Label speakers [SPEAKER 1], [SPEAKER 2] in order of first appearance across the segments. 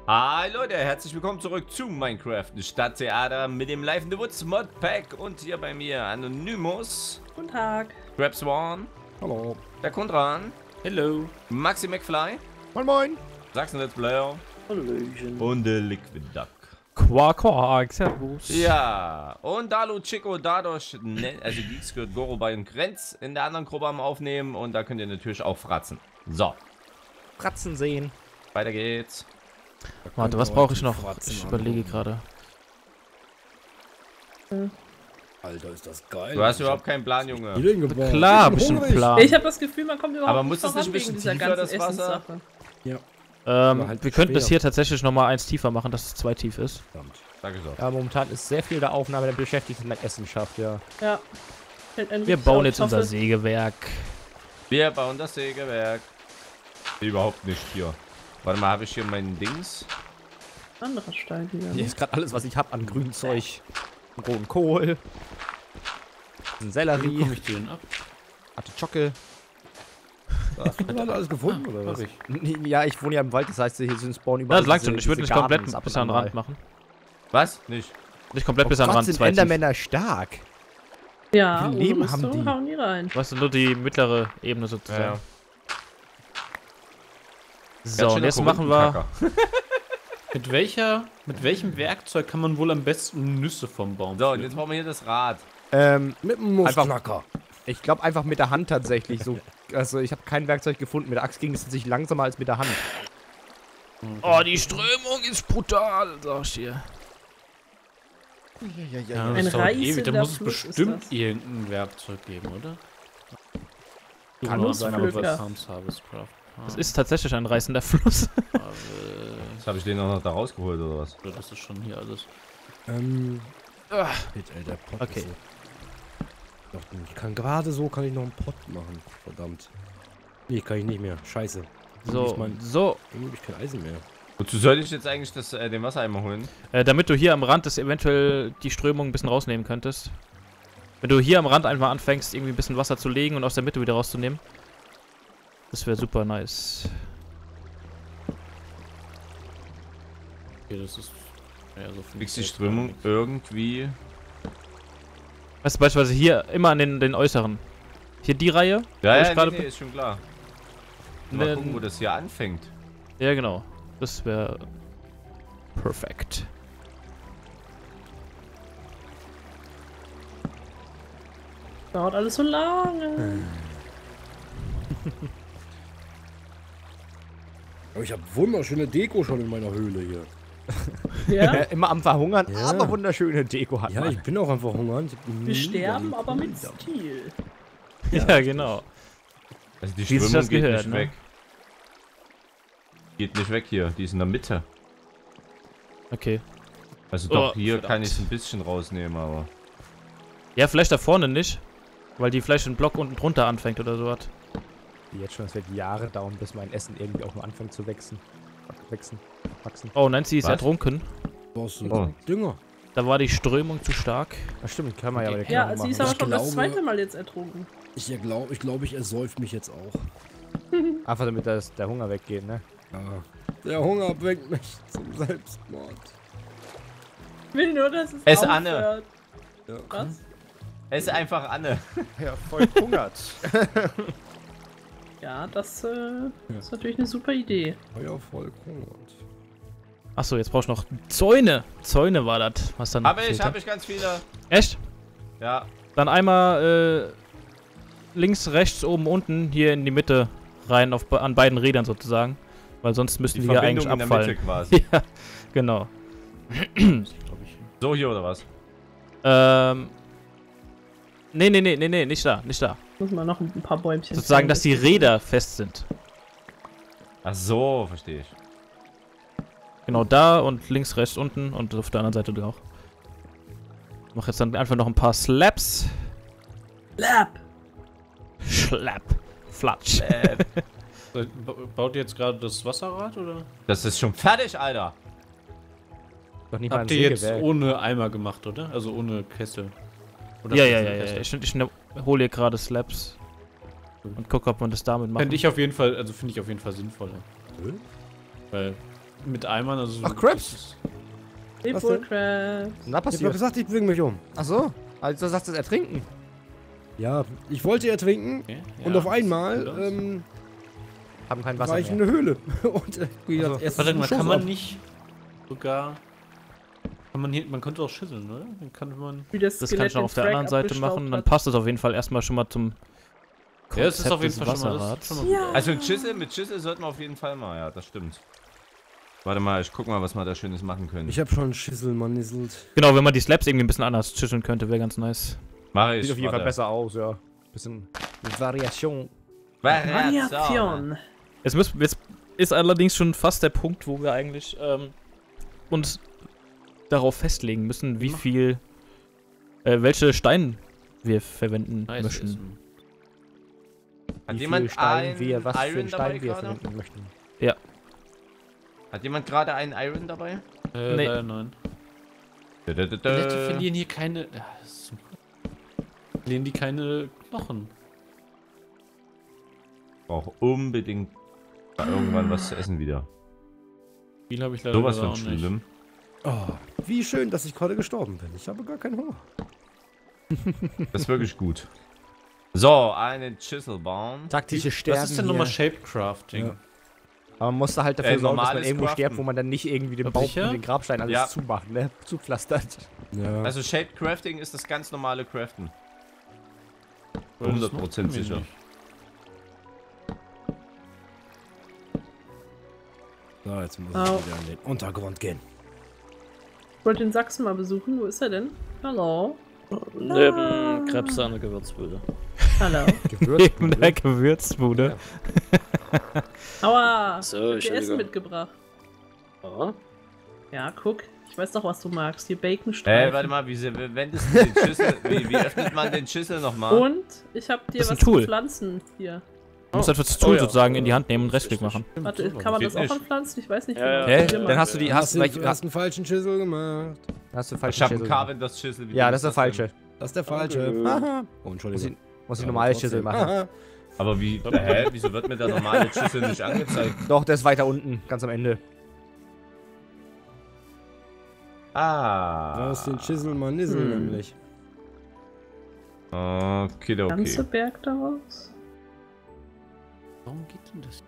[SPEAKER 1] Hi Leute, herzlich willkommen zurück zu Minecraft Stadttheater mit dem Live in the Woods Modpack und hier bei mir Anonymous.
[SPEAKER 2] Guten Tag.
[SPEAKER 1] Crabswan.
[SPEAKER 3] Hallo.
[SPEAKER 1] Der Kundran.
[SPEAKER 3] Hello.
[SPEAKER 1] Maxi McFly.
[SPEAKER 3] Moin Moin.
[SPEAKER 1] Sachsen Let's Player.
[SPEAKER 2] Hallöchen.
[SPEAKER 1] Und der Liquid Duck.
[SPEAKER 3] Quark, Quark, servus.
[SPEAKER 1] Ja, und Dalu, Chico, Dadosh, also Geeksquirt, Gorobai und Grenz in der anderen Gruppe am Aufnehmen und da könnt ihr natürlich auch fratzen. So,
[SPEAKER 3] Fratzen sehen.
[SPEAKER 1] weiter geht's.
[SPEAKER 4] Warte, was brauche ich noch? Ich überlege gerade.
[SPEAKER 3] Alter, ist das geil.
[SPEAKER 1] Du hast überhaupt keinen Plan, Junge.
[SPEAKER 4] Klar, hab ich einen Plan.
[SPEAKER 2] Ich habe das Gefühl, man kommt überhaupt
[SPEAKER 1] Aber
[SPEAKER 2] nicht
[SPEAKER 1] muss das
[SPEAKER 2] voran
[SPEAKER 1] nicht ein bisschen
[SPEAKER 2] wegen dieser
[SPEAKER 1] tiefer,
[SPEAKER 2] ganzen
[SPEAKER 1] das Wasser?
[SPEAKER 2] Essenssache.
[SPEAKER 3] Ja. halt
[SPEAKER 4] Wir könnten es
[SPEAKER 3] schwer.
[SPEAKER 4] hier tatsächlich nochmal eins tiefer machen, dass es 2 tief ist.
[SPEAKER 3] Verdammt.
[SPEAKER 1] Sag ich so.
[SPEAKER 5] Ja, momentan ist sehr viel der Aufnahme der beschäftigt mit Essen schafft, ja.
[SPEAKER 2] Ja.
[SPEAKER 4] Wir bauen jetzt unser Sägewerk.
[SPEAKER 1] Wir bauen das Sägewerk. Überhaupt nicht hier. Warte mal, habe ich hier meinen Dings?
[SPEAKER 2] Anderer Stein hier.
[SPEAKER 5] Hier ist gerade alles, was ich habe an grünem Zeug. Roten Kohl. Ein Sellerie.
[SPEAKER 6] Wie komme ich die denn ab?
[SPEAKER 5] Artischocke.
[SPEAKER 3] Hast du gerade alles gefunden, oder was?
[SPEAKER 6] Hab ich.
[SPEAKER 5] Ja, ich wohne ja im Wald, das heißt, hier sind Spawn
[SPEAKER 4] Ja,
[SPEAKER 5] überall.
[SPEAKER 4] das langt
[SPEAKER 5] diese-
[SPEAKER 4] schon. Ich würde
[SPEAKER 5] diese
[SPEAKER 4] nicht komplett
[SPEAKER 5] Gardens ab
[SPEAKER 4] bis
[SPEAKER 5] und
[SPEAKER 4] an den
[SPEAKER 5] an
[SPEAKER 4] Rand
[SPEAKER 5] mal.
[SPEAKER 4] machen.
[SPEAKER 1] Was? Nicht?
[SPEAKER 4] Nicht komplett bis an den
[SPEAKER 5] Gott,
[SPEAKER 4] Rand,
[SPEAKER 5] sind
[SPEAKER 4] 2 tief.
[SPEAKER 5] Endermänner stark.
[SPEAKER 2] Ja,
[SPEAKER 5] Wie viel
[SPEAKER 2] ohne
[SPEAKER 5] Leben haben
[SPEAKER 2] Rüstung
[SPEAKER 5] die?
[SPEAKER 2] hauen die rein.
[SPEAKER 4] Weißt du, nur die mittlere Ebene sozusagen. So, und jetzt machen wir...
[SPEAKER 6] Mit welchem Werkzeug kann man wohl am besten Nüsse vom Baum
[SPEAKER 1] So, und
[SPEAKER 6] pflücken?
[SPEAKER 1] jetzt brauchen wir hier das Rad.
[SPEAKER 3] Mit dem Nussknacker.
[SPEAKER 5] Ich glaube einfach mit der Hand tatsächlich. So, also ich habe kein Werkzeug gefunden. Mit der Axt ging es sich langsamer als mit der Hand.
[SPEAKER 4] Oh, die Strömung ist brutal, sag ich dir.
[SPEAKER 6] Ja,
[SPEAKER 2] Ein
[SPEAKER 6] das dauert
[SPEAKER 2] reißender
[SPEAKER 6] ewig, da muss es
[SPEAKER 2] Fluss ist
[SPEAKER 6] bestimmt
[SPEAKER 2] das.
[SPEAKER 6] irgendein Werkzeug geben, oder?
[SPEAKER 5] Kann
[SPEAKER 6] Nur
[SPEAKER 5] sein,
[SPEAKER 6] aber
[SPEAKER 2] aber
[SPEAKER 6] bei
[SPEAKER 2] was-
[SPEAKER 6] Farms Harvest Craft.
[SPEAKER 4] Das ist tatsächlich ein reißender Fluss.
[SPEAKER 1] Jetzt habe ich den auch noch da rausgeholt, oder was?
[SPEAKER 6] Das ist schon hier alles.
[SPEAKER 3] Shit, ey, der Pott
[SPEAKER 4] Okay.
[SPEAKER 3] ist so. Doch, ich kann gerade so, kann ich noch einen Pott machen. Verdammt. Nee, kann ich nicht mehr. Scheiße.
[SPEAKER 4] So,
[SPEAKER 3] Irgendwie
[SPEAKER 4] so.
[SPEAKER 3] habe ich kein Eisen mehr.
[SPEAKER 1] Wozu sollte ich jetzt eigentlich den Wassereimer holen?
[SPEAKER 4] Damit du hier am Rand das eventuell die Strömung ein bisschen rausnehmen könntest. Wenn du hier am Rand einfach anfängst, irgendwie ein bisschen Wasser zu legen und aus der Mitte wieder rauszunehmen. Das wäre super nice.
[SPEAKER 6] Okay, das ist. Ja, so
[SPEAKER 1] Kriegst die Strömung irgendwie...
[SPEAKER 4] Weißt du, beispielsweise hier immer an den äußeren. Hier die Reihe.
[SPEAKER 1] Ja,
[SPEAKER 4] wo ich
[SPEAKER 1] ja,
[SPEAKER 4] gerade
[SPEAKER 1] nee,
[SPEAKER 4] bin.
[SPEAKER 1] ist schon klar. Mal
[SPEAKER 4] Ne-
[SPEAKER 1] gucken, wo das hier anfängt.
[SPEAKER 4] Ja, genau. Das wäre perfekt.
[SPEAKER 2] Dauert alles so lange.
[SPEAKER 3] Aber ich habe wunderschöne Deko schon in meiner Höhle hier.
[SPEAKER 2] Ja,
[SPEAKER 5] Immer am Verhungern,
[SPEAKER 3] Ja.
[SPEAKER 5] aber wunderschöne Deko hat
[SPEAKER 3] Ja,
[SPEAKER 5] man.
[SPEAKER 3] ich bin auch einfach hungern.
[SPEAKER 2] wir sterben, aber mit Stil.
[SPEAKER 4] Ja, genau.
[SPEAKER 1] Also die
[SPEAKER 4] Wie sich
[SPEAKER 1] Strömung
[SPEAKER 4] das
[SPEAKER 1] geht
[SPEAKER 4] gehört,
[SPEAKER 1] nicht
[SPEAKER 4] ne?
[SPEAKER 1] weg. Geht nicht weg hier, die ist in der Mitte.
[SPEAKER 4] Okay.
[SPEAKER 1] Also doch,
[SPEAKER 4] Oh,
[SPEAKER 1] hier
[SPEAKER 4] verdammt.
[SPEAKER 1] kann ich es ein bisschen rausnehmen, aber...
[SPEAKER 4] Ja, vielleicht da vorne nicht. Weil die vielleicht einen Block unten drunter anfängt oder sowas.
[SPEAKER 5] Jetzt schon, es wird Jahre dauern, bis mein Essen irgendwie auch nur anfängt zu wachsen. Wachsen.
[SPEAKER 4] Oh, Nancy ist
[SPEAKER 1] Was?
[SPEAKER 4] ertrunken.
[SPEAKER 3] Brauchst du
[SPEAKER 1] Oh.
[SPEAKER 3] Dünger?
[SPEAKER 4] Da war die Strömung zu stark.
[SPEAKER 5] Ach stimmt, kann man ja, aber der kann
[SPEAKER 2] Ja,
[SPEAKER 5] man
[SPEAKER 2] sie ist
[SPEAKER 5] machen.
[SPEAKER 2] aber
[SPEAKER 3] Ich
[SPEAKER 2] schon das
[SPEAKER 3] glaube-
[SPEAKER 2] zweite Mal jetzt ertrunken.
[SPEAKER 3] Ich glaube, ich ersäuf mich jetzt auch.
[SPEAKER 5] Einfach damit der Hunger weggeht, ne?
[SPEAKER 3] Ja. Der Hunger bringt mich zum Selbstmord.
[SPEAKER 2] Ich will nur, dass es
[SPEAKER 1] Es
[SPEAKER 2] aufhört.
[SPEAKER 1] Anne.
[SPEAKER 3] Ja.
[SPEAKER 2] Was?
[SPEAKER 1] Es ist einfach Anne.
[SPEAKER 5] Ja, voll hungert.
[SPEAKER 2] Ja, das ist natürlich eine super Idee.
[SPEAKER 3] Feuer voll hungert.
[SPEAKER 4] Achso, jetzt brauchst du noch Zäune. Zäune war das, was dann
[SPEAKER 1] Hab
[SPEAKER 4] gefehlt hat.
[SPEAKER 1] ich ganz viele.
[SPEAKER 4] Echt?
[SPEAKER 1] Ja.
[SPEAKER 4] Dann einmal links, rechts, oben, unten hier in die Mitte rein an beiden Rädern sozusagen. Weil sonst müssten
[SPEAKER 1] Die
[SPEAKER 4] die ja
[SPEAKER 1] Verbindung
[SPEAKER 4] eigentlich
[SPEAKER 1] in der Mitte
[SPEAKER 4] abfallen.
[SPEAKER 1] quasi.
[SPEAKER 4] Ja, genau.
[SPEAKER 1] So hier oder was?
[SPEAKER 4] Nee, nicht da, nicht da.
[SPEAKER 2] Muss man noch ein paar Bäumchen.
[SPEAKER 4] Sozusagen, dass die Räder fest sind.
[SPEAKER 1] Ach so, verstehe ich.
[SPEAKER 4] Genau da und links, rechts, unten und auf der anderen Seite auch. Ich mach jetzt dann einfach noch ein paar Slaps.
[SPEAKER 2] Lab.
[SPEAKER 4] Schlapp. Flatsch.
[SPEAKER 6] Baut ihr jetzt gerade das Wasserrad oder?
[SPEAKER 1] Das ist schon fertig, Alter.
[SPEAKER 5] Doch nicht mal ein
[SPEAKER 6] Habt ihr jetzt
[SPEAKER 5] Sägewerk.
[SPEAKER 6] ohne Eimer gemacht, oder? Also ohne Kessel. Oder
[SPEAKER 4] Ja.
[SPEAKER 6] Kessel?
[SPEAKER 4] Ich hole hier gerade Slaps. Und gucke, ob man das damit macht.
[SPEAKER 6] Finde ich auf jeden Fall sinnvoller.
[SPEAKER 3] Hm?
[SPEAKER 6] Weil mit Eimern, also...
[SPEAKER 3] Ach, Crabs?
[SPEAKER 2] Leb
[SPEAKER 3] Was
[SPEAKER 2] wohl,
[SPEAKER 3] denn?
[SPEAKER 2] Crabs.
[SPEAKER 5] Na,
[SPEAKER 3] Ich hab doch
[SPEAKER 5] passiert.
[SPEAKER 3] gesagt, ich bringe mich um.
[SPEAKER 5] Achso. Also du sagst das Ertrinken.
[SPEAKER 3] Ja, ich wollte ertrinken
[SPEAKER 6] Okay,
[SPEAKER 3] und
[SPEAKER 6] ja,
[SPEAKER 3] auf einmal
[SPEAKER 6] sieht aus.
[SPEAKER 5] Haben kein Wasser
[SPEAKER 3] war ich in
[SPEAKER 5] mehr.
[SPEAKER 3] der Höhle. Und wie gesagt,
[SPEAKER 5] Also,
[SPEAKER 3] erst
[SPEAKER 6] Warte mal,
[SPEAKER 3] Schuss
[SPEAKER 6] kann man
[SPEAKER 3] ab.
[SPEAKER 6] nicht sogar... Kann man hier... Man könnte auch schüsseln, oder? Dann kann man...
[SPEAKER 2] Wie das
[SPEAKER 4] Das
[SPEAKER 2] Skelett
[SPEAKER 4] kann ich auch
[SPEAKER 2] den
[SPEAKER 4] auf der
[SPEAKER 2] Frag
[SPEAKER 4] anderen Seite
[SPEAKER 2] abgestaubt
[SPEAKER 4] machen. Dann
[SPEAKER 2] hat.
[SPEAKER 4] passt es auf jeden Fall erstmal schon mal zum
[SPEAKER 6] Ja, es ist auf jeden
[SPEAKER 4] des
[SPEAKER 6] Fall schon mal... Das
[SPEAKER 4] Wasserrads.
[SPEAKER 6] ist schon mal
[SPEAKER 2] Ja.
[SPEAKER 6] gut.
[SPEAKER 1] Also mit Schüssel sollten wir auf jeden Fall mal, ja, das stimmt. Warte mal, ich guck mal, was wir da Schönes machen können.
[SPEAKER 3] Ich hab schon Schissel manisselt.
[SPEAKER 4] Genau, wenn man die Slabs irgendwie ein bisschen anders schütteln könnte, wäre ganz nice.
[SPEAKER 1] Mach ich.
[SPEAKER 5] Sieht auf jeden Fall
[SPEAKER 1] warte.
[SPEAKER 5] besser aus, ja. Bisschen Variation.
[SPEAKER 2] Variation.
[SPEAKER 4] Jetzt ist allerdings schon fast der Punkt, wo wir eigentlich uns darauf festlegen müssen, wie viel, welche Steine wir verwenden
[SPEAKER 6] Nice
[SPEAKER 4] möchten.
[SPEAKER 6] essen.
[SPEAKER 1] Hat
[SPEAKER 5] Wie
[SPEAKER 1] jemand
[SPEAKER 5] viel Stein wir, was für
[SPEAKER 1] Iron
[SPEAKER 5] einen
[SPEAKER 1] dabei
[SPEAKER 5] Stein wir
[SPEAKER 1] gerade?
[SPEAKER 5] verwenden möchten.
[SPEAKER 1] Hat jemand gerade einen Iron dabei?
[SPEAKER 4] Nee.
[SPEAKER 6] Leider nein. Die Leute verlieren hier keine... Ja, das ist super. Verlieren die keine Knochen.
[SPEAKER 1] Brauche unbedingt mal irgendwann was zu essen wieder.
[SPEAKER 6] Viel habe ich leider
[SPEAKER 1] Sowas
[SPEAKER 6] gerade
[SPEAKER 1] von
[SPEAKER 6] auch nicht.
[SPEAKER 1] schlimm.
[SPEAKER 3] Oh, wie schön, dass ich gerade gestorben bin. Ich habe gar keinen Hunger.
[SPEAKER 1] Das ist wirklich gut. So, einen Chisel bauen.
[SPEAKER 5] Taktische Sterben.
[SPEAKER 6] Was ist denn nochmal Shapecrafting?
[SPEAKER 3] Ja.
[SPEAKER 5] Aber man muss da halt dafür sorgen, dass man
[SPEAKER 1] normales
[SPEAKER 5] irgendwo
[SPEAKER 1] Craften.
[SPEAKER 5] stirbt, wo man dann nicht irgendwie den
[SPEAKER 6] Glaub
[SPEAKER 5] Bauch
[SPEAKER 6] sicher?
[SPEAKER 5] und den Grabstein alles
[SPEAKER 1] Ja.
[SPEAKER 5] zumacht, ne? Zupflastert.
[SPEAKER 3] Ja.
[SPEAKER 1] Also Shaped Crafting ist das ganz normale Craften.
[SPEAKER 6] Oder das
[SPEAKER 1] 100%
[SPEAKER 6] macht man
[SPEAKER 1] sicher.
[SPEAKER 6] nicht.
[SPEAKER 3] So, jetzt muss ich
[SPEAKER 2] Au.
[SPEAKER 3] wieder in den Untergrund gehen.
[SPEAKER 2] Ich wollte den Sachsen mal besuchen. Wo ist er denn? Hallo?
[SPEAKER 7] Neben Krebse an der Gewürzbude.
[SPEAKER 2] Hallo.
[SPEAKER 4] Neben der Gewürzbude.
[SPEAKER 2] Aua.
[SPEAKER 7] So,
[SPEAKER 2] Ich hab dir Essen
[SPEAKER 7] Entschuldigung.
[SPEAKER 2] mitgebracht.
[SPEAKER 7] Ja.
[SPEAKER 2] Ja, guck. Ich weiß doch, was du magst. Hier Baconstreifen.
[SPEAKER 1] Warte mal, wie wendest du den Schlüssel? Wie öffnet man den Schlüssel nochmal?
[SPEAKER 2] Und ich hab dir
[SPEAKER 4] Das ist ein
[SPEAKER 2] was
[SPEAKER 4] Tool.
[SPEAKER 2] zu pflanzen. Hier.
[SPEAKER 4] Du musst einfach das Tool
[SPEAKER 7] ja.
[SPEAKER 4] sozusagen in die Hand nehmen und Rechtsklick machen.
[SPEAKER 2] Warte, kann man das
[SPEAKER 1] Geht
[SPEAKER 2] auch
[SPEAKER 1] nicht.
[SPEAKER 2] anpflanzen? Ich weiß nicht
[SPEAKER 7] Ja, ja.
[SPEAKER 5] Hä?
[SPEAKER 2] Probier mal.
[SPEAKER 5] Dann hast du die, hast,
[SPEAKER 3] Du
[SPEAKER 5] hast,
[SPEAKER 3] hast einen falschen Schüssel gemacht.
[SPEAKER 5] hast du
[SPEAKER 1] Ich
[SPEAKER 5] falsche
[SPEAKER 1] habe einen
[SPEAKER 5] Schüssel.
[SPEAKER 1] Carventers Schlüssel. Wie
[SPEAKER 5] Ja,
[SPEAKER 1] dumm
[SPEAKER 5] das ist der
[SPEAKER 1] denn?
[SPEAKER 5] falsche.
[SPEAKER 3] Das ist der falsche.
[SPEAKER 7] Okay.
[SPEAKER 3] Aha. Oh,
[SPEAKER 5] Muss
[SPEAKER 3] Entschuldigung.
[SPEAKER 5] ich, muss ich
[SPEAKER 3] Aber
[SPEAKER 5] normale
[SPEAKER 3] trotzdem.
[SPEAKER 5] Schüssel machen.
[SPEAKER 3] Aha.
[SPEAKER 1] Aber wie, hä? Wieso wird mir der normale Schlüssel nicht angezeigt?
[SPEAKER 5] Doch, der ist weiter unten, ganz am Ende.
[SPEAKER 1] Ah.
[SPEAKER 3] Da ist den Schüssel Manissel nämlich.
[SPEAKER 1] Okay,
[SPEAKER 2] Ganze
[SPEAKER 1] okay.
[SPEAKER 2] Berg daraus?
[SPEAKER 6] Warum geht denn das?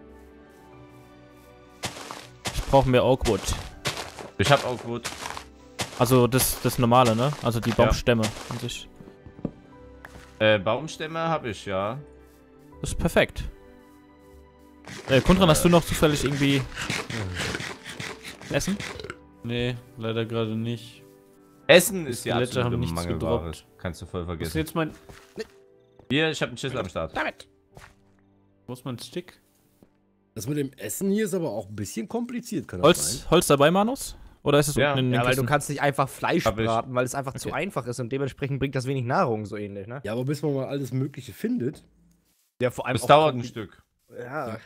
[SPEAKER 4] Ich brauche mehr Oakwood.
[SPEAKER 1] Ich hab auch gut.
[SPEAKER 4] Also das normale, ne? Also die Baumstämme an sich.
[SPEAKER 1] Baumstämme habe ich, ja.
[SPEAKER 4] Das ist perfekt. Kundran, hast du noch zufällig irgendwie Essen?
[SPEAKER 6] Nee, leider gerade nicht.
[SPEAKER 1] Essen ist die
[SPEAKER 6] Skelette
[SPEAKER 1] absolute
[SPEAKER 6] haben nichts
[SPEAKER 1] Mangelware.
[SPEAKER 6] gedroppt.
[SPEAKER 1] Kannst du voll
[SPEAKER 6] Was ist
[SPEAKER 1] vergessen.
[SPEAKER 6] jetzt mein...
[SPEAKER 1] Hier, ich habe einen Schlüssel am Start.
[SPEAKER 6] Wo ist mein Stick?
[SPEAKER 3] Das mit dem Essen hier ist aber auch ein bisschen kompliziert, kann das sein?
[SPEAKER 4] Holz dabei, Manus? Oder ist es
[SPEAKER 1] Ja.
[SPEAKER 4] unten in den
[SPEAKER 5] Ja, weil du
[SPEAKER 4] Kisten?
[SPEAKER 5] kannst nicht einfach Fleisch
[SPEAKER 1] Hab ich.
[SPEAKER 5] braten, weil es einfach zu
[SPEAKER 4] Okay.
[SPEAKER 5] einfach ist und dementsprechend bringt das wenig Nahrung, so ähnlich, ne?
[SPEAKER 3] Ja, aber bis man mal alles Mögliche findet.
[SPEAKER 5] Ja, vor allem
[SPEAKER 1] Das
[SPEAKER 5] auch
[SPEAKER 1] dauert ein
[SPEAKER 5] kombi-
[SPEAKER 1] Stück.
[SPEAKER 5] Ja.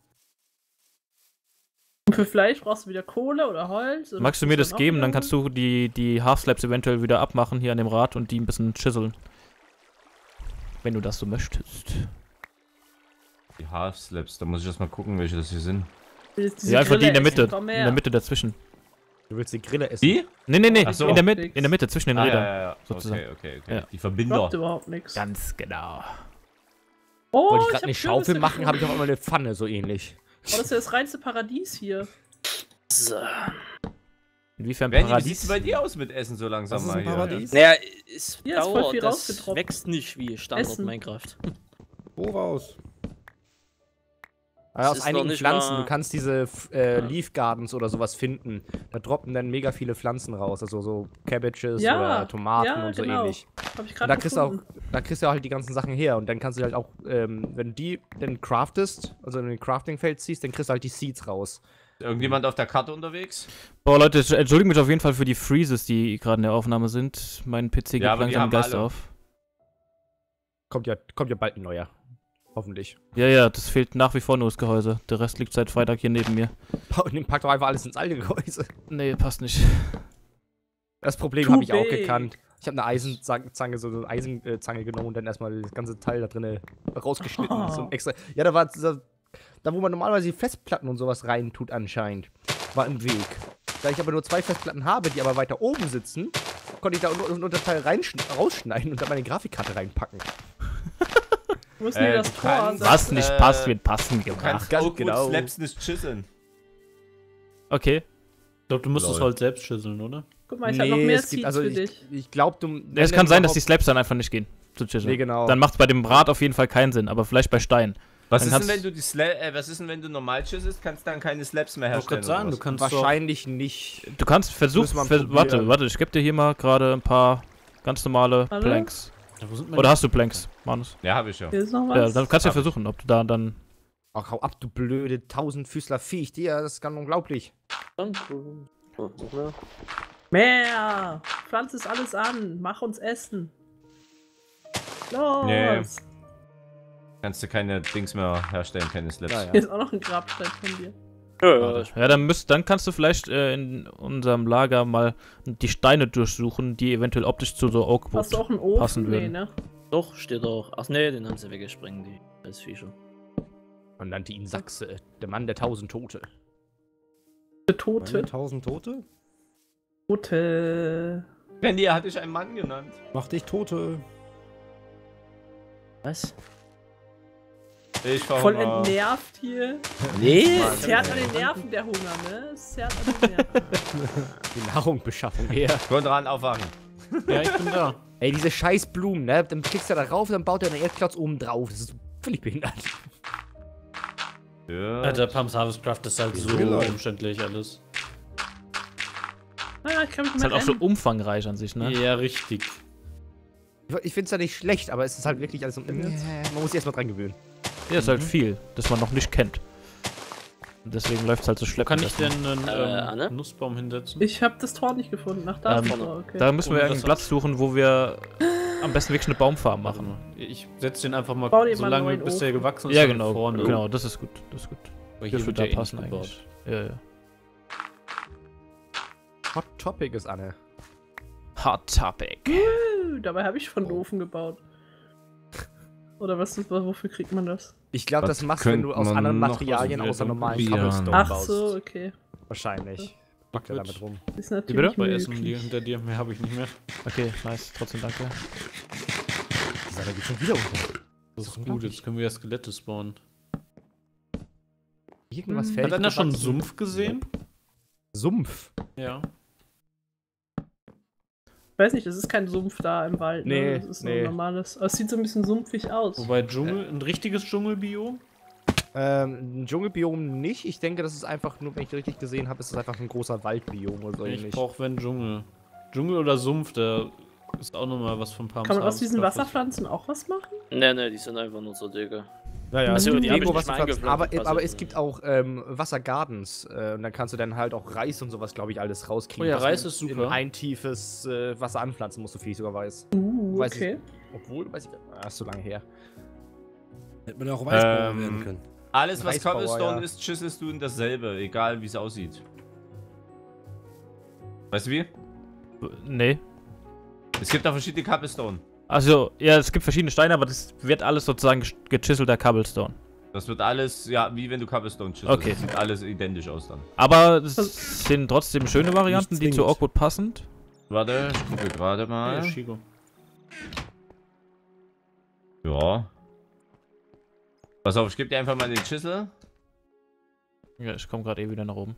[SPEAKER 2] Und für Fleisch brauchst du wieder Kohle oder Holz? Oder
[SPEAKER 4] Magst du
[SPEAKER 2] was
[SPEAKER 4] mir
[SPEAKER 2] ist
[SPEAKER 4] das
[SPEAKER 2] dann auch
[SPEAKER 4] geben?
[SPEAKER 2] wieder?
[SPEAKER 4] Dann kannst du die Half-Slabs eventuell wieder abmachen hier an dem Rad und die ein bisschen chiseln. Wenn du das so möchtest.
[SPEAKER 1] Die Half-Slaps, da muss ich erst mal gucken, welche das hier sind.
[SPEAKER 2] Diese
[SPEAKER 4] Ja, einfach die in der
[SPEAKER 2] Grille
[SPEAKER 4] Mitte.
[SPEAKER 2] essen. Komm
[SPEAKER 4] In
[SPEAKER 2] her.
[SPEAKER 4] der Mitte dazwischen.
[SPEAKER 5] Du willst die Grille essen.
[SPEAKER 1] Die?
[SPEAKER 4] Nee.
[SPEAKER 1] Ach so.
[SPEAKER 4] In der Mitte, zwischen den
[SPEAKER 1] Ah,
[SPEAKER 4] Rädern.
[SPEAKER 1] ja.
[SPEAKER 4] sozusagen.
[SPEAKER 1] Okay.
[SPEAKER 4] Ja.
[SPEAKER 1] Die
[SPEAKER 2] Droppt
[SPEAKER 1] Verbinder.
[SPEAKER 2] überhaupt nichts.
[SPEAKER 4] Ganz genau.
[SPEAKER 2] Oh,
[SPEAKER 5] Wollte ich
[SPEAKER 2] hab
[SPEAKER 5] gerade eine
[SPEAKER 2] Kürbisse
[SPEAKER 5] Schaufel machen, habe ich
[SPEAKER 2] gefunden.
[SPEAKER 5] auch immer eine Pfanne, so ähnlich.
[SPEAKER 2] Oh, das ist ja das reinste Paradies hier.
[SPEAKER 7] So.
[SPEAKER 4] Inwiefern
[SPEAKER 1] Randy, wie
[SPEAKER 4] Paradies?
[SPEAKER 1] sieht's bei dir aus mit Essen so langsam
[SPEAKER 3] Was ist
[SPEAKER 1] mal
[SPEAKER 3] ein
[SPEAKER 1] hier?
[SPEAKER 3] Paradies?
[SPEAKER 7] Naja, es
[SPEAKER 2] Hier ist voll
[SPEAKER 7] dauert,
[SPEAKER 2] viel
[SPEAKER 7] das
[SPEAKER 2] rausgetropft.
[SPEAKER 7] wächst nicht wie Standard
[SPEAKER 2] Essen.
[SPEAKER 7] Minecraft.
[SPEAKER 3] Wo raus?
[SPEAKER 5] Also
[SPEAKER 7] Es
[SPEAKER 5] aus
[SPEAKER 7] ist
[SPEAKER 5] einigen
[SPEAKER 7] noch nicht
[SPEAKER 5] Pflanzen,
[SPEAKER 7] mal-
[SPEAKER 5] du kannst diese Leaf Gardens oder sowas finden. Da droppen dann mega viele Pflanzen raus, also so Cabbages
[SPEAKER 2] Ja,
[SPEAKER 5] oder Tomaten
[SPEAKER 2] ja,
[SPEAKER 5] und so
[SPEAKER 2] genau.
[SPEAKER 5] ähnlich.
[SPEAKER 2] Hab ich
[SPEAKER 5] Und
[SPEAKER 2] gerade
[SPEAKER 5] da kriegst, du auch,
[SPEAKER 2] gefunden.
[SPEAKER 5] da kriegst du halt die ganzen Sachen her und dann kannst du halt auch, wenn du die dann craftest, also in den Crafting-Feld ziehst, dann kriegst du halt die Seeds raus.
[SPEAKER 1] Irgendjemand auf der Karte unterwegs?
[SPEAKER 4] Boah, Leute, entschuldigt mich auf jeden Fall für die Freezes, die gerade in der Aufnahme sind. Mein PC geht
[SPEAKER 1] Ja, aber die
[SPEAKER 4] langsam
[SPEAKER 1] haben
[SPEAKER 4] Geist
[SPEAKER 1] alle.
[SPEAKER 4] auf.
[SPEAKER 5] Kommt ja bald ein neuer. Hoffentlich.
[SPEAKER 4] Ja, das fehlt nach wie vor nur das Gehäuse. Der Rest liegt seit Freitag hier neben mir.
[SPEAKER 5] Pack doch einfach alles ins alte Gehäuse.
[SPEAKER 4] Nee, passt nicht.
[SPEAKER 5] Das Problem
[SPEAKER 2] Too
[SPEAKER 5] habe ich auch
[SPEAKER 2] big.
[SPEAKER 5] gekannt. Ich habe eine Eisenzange, so eine Eisenzange genommen und dann erstmal das ganze Teil da drinne rausgeschnitten.
[SPEAKER 2] Oh.
[SPEAKER 5] So ein extra. Ja, da wo man normalerweise die Festplatten und sowas rein tut anscheinend. war im Weg. Da ich aber nur 2 Festplatten habe, die aber weiter oben sitzen, konnte ich da ein Unterteil rausschneiden und dann meine Grafikkarte reinpacken.
[SPEAKER 2] Wo ist denn das Tor?
[SPEAKER 1] kannst-
[SPEAKER 4] Was nicht passt, wird passend
[SPEAKER 1] Du
[SPEAKER 4] gemacht.
[SPEAKER 1] kannst
[SPEAKER 5] ganz
[SPEAKER 1] auch gut
[SPEAKER 5] genau.
[SPEAKER 1] Slaps nicht chisseln.
[SPEAKER 4] Okay.
[SPEAKER 6] Ich glaube, du musst es
[SPEAKER 1] Lol.
[SPEAKER 6] halt selbst schüsseln, oder?
[SPEAKER 2] Guck mal, ich hab noch mehr Seeds
[SPEAKER 5] also
[SPEAKER 2] für
[SPEAKER 5] ich,
[SPEAKER 2] dich.
[SPEAKER 5] ich glaube, du...
[SPEAKER 4] Es kann sein, dass die Slaps dann einfach nicht gehen. Zu chiseln.
[SPEAKER 5] Nee, genau.
[SPEAKER 4] Dann macht es bei dem Rad auf jeden Fall keinen Sinn, aber vielleicht bei Stein.
[SPEAKER 1] Was
[SPEAKER 4] Dann
[SPEAKER 1] ist denn,
[SPEAKER 4] kannst-
[SPEAKER 1] wenn du was ist denn, wenn du normal chiselst, kannst du dann keine Slaps mehr
[SPEAKER 6] Ich wollte
[SPEAKER 1] herstellen?
[SPEAKER 6] gerade sagen,
[SPEAKER 1] oder
[SPEAKER 6] du
[SPEAKER 1] was?
[SPEAKER 6] kannst
[SPEAKER 5] wahrscheinlich nicht.
[SPEAKER 4] Du kannst versuchen.
[SPEAKER 5] Muss man
[SPEAKER 4] Warte,
[SPEAKER 5] probieren.
[SPEAKER 4] warte, ich gebe dir hier mal gerade ein paar ganz normale
[SPEAKER 2] Alle?
[SPEAKER 4] Planks.
[SPEAKER 6] Ja, wo sind meine-
[SPEAKER 4] Oder hast du Planks, Manus?
[SPEAKER 1] Ja, hab ich ja.
[SPEAKER 2] Hier ist noch
[SPEAKER 4] Ja,
[SPEAKER 2] was.
[SPEAKER 4] dann kannst du ja
[SPEAKER 1] Hab ich.
[SPEAKER 4] versuchen, ob du da dann.
[SPEAKER 5] Ach, hau ab, du blöde 1000-Füßler Viech. Das ist ganz unglaublich.
[SPEAKER 7] Danke. Oh, ja.
[SPEAKER 2] Mehr! Pflanz es alles an. Mach uns Essen. Los!
[SPEAKER 1] Nee. Kannst du keine Dings mehr herstellen, keine Slaps.
[SPEAKER 5] Ja, ja.
[SPEAKER 2] Hier ist auch noch ein Grabstein von dir.
[SPEAKER 4] Ja, dann kannst du vielleicht in unserem Lager mal die Steine durchsuchen, die eventuell optisch zu so Oakwood
[SPEAKER 2] Hast du auch einen Ofen?
[SPEAKER 4] passen
[SPEAKER 2] Nee,
[SPEAKER 4] würden.
[SPEAKER 2] ne?
[SPEAKER 7] Doch, steht auch. Ach nee, den haben sie weggesprengt, die als Viecher.
[SPEAKER 5] Man nannte ihn Sachse, der Mann der 1000 Tote.
[SPEAKER 2] Tote.
[SPEAKER 3] 1000 Tote?
[SPEAKER 2] Tote.
[SPEAKER 1] Randy hat dich einen Mann genannt.
[SPEAKER 3] Mach dich Tote.
[SPEAKER 7] Was?
[SPEAKER 1] Ich
[SPEAKER 2] Voll
[SPEAKER 1] verhungere.
[SPEAKER 2] entnervt hier.
[SPEAKER 7] Nee!
[SPEAKER 2] Es zerrt an den Nerven, der Hunger, ne? Es zerrt an den Nerven.
[SPEAKER 5] Die Nahrungsbeschaffung eher.
[SPEAKER 1] Konran, aufwachen.
[SPEAKER 6] Ja, ich bin da.
[SPEAKER 5] Ey, diese scheiß Blumen, ne? Dann klickst du da drauf, dann baut er einen Erdklotz oben drauf. Das ist völlig behindert.
[SPEAKER 1] Ja.
[SPEAKER 6] Alter, Pumps Harvest Craft ist halt so
[SPEAKER 3] Genau.
[SPEAKER 6] umständlich alles.
[SPEAKER 2] Ah, ich kann mich
[SPEAKER 4] Ist
[SPEAKER 2] mal
[SPEAKER 4] halt auch so
[SPEAKER 2] rennen.
[SPEAKER 4] umfangreich an sich, ne?
[SPEAKER 6] Ja, richtig.
[SPEAKER 5] Ich find's ja nicht schlecht, aber es ist halt wirklich alles so. Man muss sich erstmal dran gewöhnen.
[SPEAKER 4] Ja, ist halt viel, das man noch nicht kennt. Und deswegen läuft es halt so
[SPEAKER 6] Wo
[SPEAKER 4] schleppend.
[SPEAKER 6] kann ich denn einen
[SPEAKER 7] Anne?
[SPEAKER 6] Nussbaum hinsetzen?
[SPEAKER 2] Ich habe das Tor nicht gefunden. Nach da ist das Tor, okay.
[SPEAKER 4] Da müssen wir
[SPEAKER 6] Und
[SPEAKER 4] irgendeinen
[SPEAKER 6] was
[SPEAKER 4] Platz suchen, wo wir am besten wirklich eine Baumfarm
[SPEAKER 6] Warte
[SPEAKER 4] machen.
[SPEAKER 6] mal. Ich setze den einfach mal
[SPEAKER 2] Bau dir
[SPEAKER 6] so
[SPEAKER 2] mal
[SPEAKER 6] lange,
[SPEAKER 2] einen neuen
[SPEAKER 6] bis der
[SPEAKER 2] Ofen.
[SPEAKER 6] gewachsen ist.
[SPEAKER 4] Ja,
[SPEAKER 6] nach
[SPEAKER 4] genau,
[SPEAKER 6] vorne.
[SPEAKER 4] genau, das ist gut, das ist gut.
[SPEAKER 6] Weil
[SPEAKER 4] Das
[SPEAKER 6] hier
[SPEAKER 4] wird
[SPEAKER 6] wird
[SPEAKER 4] da
[SPEAKER 6] ja eh
[SPEAKER 4] passen
[SPEAKER 6] nicht
[SPEAKER 4] eigentlich.
[SPEAKER 6] gebaut.
[SPEAKER 4] Ja, ja.
[SPEAKER 5] Hot Topic ist Anne.
[SPEAKER 4] Hot Topic.
[SPEAKER 2] Dabei habe ich von Ofen gebaut. Oder was ist, wofür kriegt man das?
[SPEAKER 5] Ich glaube,
[SPEAKER 1] Was
[SPEAKER 5] das machst du, wenn du
[SPEAKER 1] könnte
[SPEAKER 5] aus
[SPEAKER 1] man
[SPEAKER 5] anderen
[SPEAKER 1] noch
[SPEAKER 5] Materialien
[SPEAKER 6] auswählen?
[SPEAKER 5] außer normalen
[SPEAKER 6] Bier.
[SPEAKER 5] Cobblestone
[SPEAKER 2] Ach
[SPEAKER 5] baust.
[SPEAKER 2] so, okay.
[SPEAKER 5] Wahrscheinlich. Liegt er damit rum.
[SPEAKER 2] Ist
[SPEAKER 4] bitte?
[SPEAKER 2] natürlich
[SPEAKER 6] Bei Essen
[SPEAKER 2] möglich.
[SPEAKER 6] hinter dir, mehr habe ich nicht mehr.
[SPEAKER 4] Okay, nice, trotzdem danke.
[SPEAKER 5] Da geht schon wieder unter.
[SPEAKER 6] Das ist gut, jetzt können wir ja Skelette spawnen.
[SPEAKER 5] Irgendwas
[SPEAKER 2] Hm.
[SPEAKER 5] fertig.
[SPEAKER 6] Hat einer schon einen
[SPEAKER 5] gewachsen.
[SPEAKER 6] Sumpf gesehen?
[SPEAKER 5] Sumpf?
[SPEAKER 6] Ja.
[SPEAKER 2] Ich weiß nicht, das ist kein Sumpf da im Wald.
[SPEAKER 5] Nee,
[SPEAKER 2] Ne? Das ist
[SPEAKER 5] nee.
[SPEAKER 2] ein normales. Aber es sieht so ein bisschen sumpfig aus.
[SPEAKER 6] Wobei Dschungel, ein richtiges Dschungelbiom?
[SPEAKER 5] Ein Dschungelbiom nicht. Ich denke, das ist einfach nur, wenn ich richtig gesehen habe, ist es einfach ein großer Waldbiom oder so
[SPEAKER 6] Ich
[SPEAKER 5] ähnlich.
[SPEAKER 6] brauche wenn Dschungel. Dschungel oder Sumpf, da ist auch nochmal was von Pumps
[SPEAKER 2] Kann man aus
[SPEAKER 6] Harvest
[SPEAKER 2] diesen
[SPEAKER 6] Craft.
[SPEAKER 2] Wasserpflanzen auch was machen?
[SPEAKER 7] Nee, die sind einfach nur so dicke.
[SPEAKER 5] Ja, ja,
[SPEAKER 2] Also, die hab ich
[SPEAKER 5] Deko,
[SPEAKER 7] nicht
[SPEAKER 5] was
[SPEAKER 7] mal
[SPEAKER 5] du kannst,
[SPEAKER 7] eingepflanzt,
[SPEAKER 5] aber
[SPEAKER 7] also-
[SPEAKER 5] es gibt auch Wassergardens. Und dann kannst du dann halt auch Reis und sowas, glaube ich, alles rauskriegen.
[SPEAKER 6] Oh ja,
[SPEAKER 5] was
[SPEAKER 6] Reis
[SPEAKER 5] du
[SPEAKER 6] ist super.
[SPEAKER 5] In ein tiefes Wasser anpflanzen musst, so viel ich sogar weiß. Weiß
[SPEAKER 2] Okay.
[SPEAKER 5] Obwohl, weiß ich, ist so lange her.
[SPEAKER 3] Hätte man ja auch Weißbauer
[SPEAKER 1] Ähm,
[SPEAKER 3] werden können.
[SPEAKER 1] Alles, was
[SPEAKER 5] Weißbauer,
[SPEAKER 1] Cobblestone
[SPEAKER 5] ja.
[SPEAKER 1] ist, chiselst du in dasselbe, egal wie es aussieht. Weißt du wie?
[SPEAKER 4] Nee.
[SPEAKER 1] Es gibt da verschiedene Cobblestone.
[SPEAKER 4] Also, ja, es gibt verschiedene Steine, aber das wird alles sozusagen gechiselter Cobblestone.
[SPEAKER 1] Das wird alles, ja, wie wenn du Cobblestone chiselst.
[SPEAKER 4] Okay.
[SPEAKER 1] Das sieht alles identisch aus dann.
[SPEAKER 4] Aber es sind trotzdem schöne Varianten, die zu
[SPEAKER 3] zwingend.
[SPEAKER 4] Oakwood passend.
[SPEAKER 1] Warte, ich gucke gerade
[SPEAKER 6] Ja,
[SPEAKER 1] mal.
[SPEAKER 6] Shigo.
[SPEAKER 1] Ja. Pass auf, ich gebe dir einfach mal den Chisel.
[SPEAKER 4] Ja, ich komme gerade eh wieder nach oben.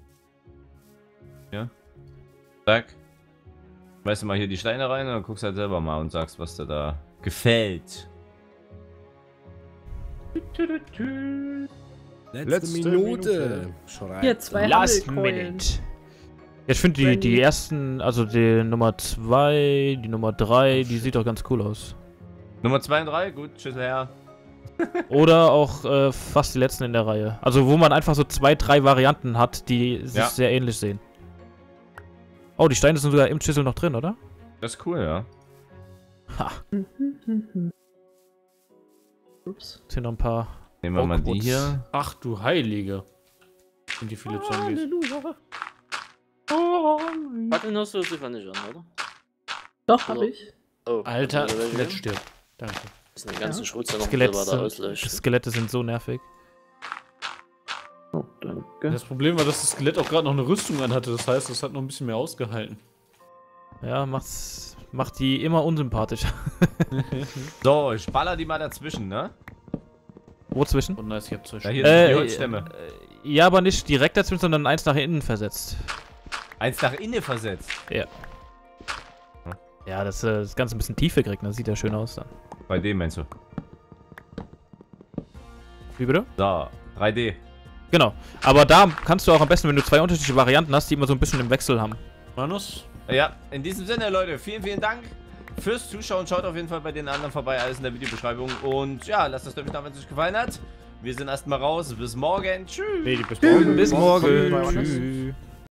[SPEAKER 1] Zack. Schmeißt du mal hier die Steine rein und dann guckst halt selber mal und sagst, was dir da gefällt.
[SPEAKER 3] Letzte Minute. Schreit.
[SPEAKER 2] Hier, zwei
[SPEAKER 4] Last
[SPEAKER 2] Hammelkeulen.
[SPEAKER 4] Minute. Ja, ich finde die ersten, also die Nummer 2, die Nummer 3, die sieht doch ganz cool aus.
[SPEAKER 1] Nummer 2 und 3, gut, Chisel her.
[SPEAKER 4] Oder auch fast die letzten in der Reihe. Also wo man einfach so 2, 3 Varianten hat, die sich
[SPEAKER 1] Ja.
[SPEAKER 4] sehr ähnlich sehen. Oh, die Steine sind sogar im Chisel noch drin, oder?
[SPEAKER 1] Das ist cool, ja.
[SPEAKER 4] Ha,
[SPEAKER 2] Ups.
[SPEAKER 4] sind noch ein paar.
[SPEAKER 1] Nehmen wir mal die
[SPEAKER 4] Oakwoods.
[SPEAKER 1] hier.
[SPEAKER 6] Ach du Heilige. Sind die viele Zombies.
[SPEAKER 7] Fackeln hast du sicher nicht an, oder?
[SPEAKER 2] Doch, hab ich.
[SPEAKER 7] Oh,
[SPEAKER 6] Alter,
[SPEAKER 7] hast du welche?
[SPEAKER 6] Skelett stirbt. Danke.
[SPEAKER 7] Das sind die ganzen
[SPEAKER 2] Ja.
[SPEAKER 7] Schrotzer noch
[SPEAKER 4] Skelette
[SPEAKER 7] selber da auslöscht.
[SPEAKER 4] Skelette sind so nervig.
[SPEAKER 7] Oh, dann.
[SPEAKER 2] gell?
[SPEAKER 6] Das Problem war, dass das Skelett auch gerade noch eine Rüstung anhatte. Das heißt, es hat noch ein bisschen mehr ausgehalten.
[SPEAKER 4] Ja, macht die immer unsympathischer.
[SPEAKER 1] So, ich baller die mal dazwischen, ne?
[SPEAKER 4] Wo zwischen?
[SPEAKER 6] Oh nice, ich hab 2
[SPEAKER 1] Da
[SPEAKER 6] Stück.
[SPEAKER 1] hier sind die Holzstämme.
[SPEAKER 4] Ja, aber nicht direkt dazwischen, sondern eins nach innen versetzt.
[SPEAKER 1] Eins nach innen versetzt.
[SPEAKER 4] Ja, das Ganze ein bisschen Tiefe kriegt, das sieht ja schön aus dann.
[SPEAKER 1] Bei dem meinst du?
[SPEAKER 4] Wie bitte?
[SPEAKER 1] So, 3D.
[SPEAKER 4] Genau. Aber da kannst du auch am besten, wenn du 2 unterschiedliche Varianten hast, die immer so ein bisschen im Wechsel haben.
[SPEAKER 6] Manus?
[SPEAKER 1] Ja, in diesem Sinne, Leute, vielen, vielen Dank fürs Zuschauen. Schaut auf jeden Fall bei den anderen vorbei, alles in der Videobeschreibung. Und ja, lasst das Däumchen da, wenn es euch gefallen hat. Wir sind erstmal raus. Bis morgen. Tschüss.
[SPEAKER 5] Nee, bis morgen.
[SPEAKER 4] Bis morgen.
[SPEAKER 5] Tschüss.
[SPEAKER 4] Tschüss.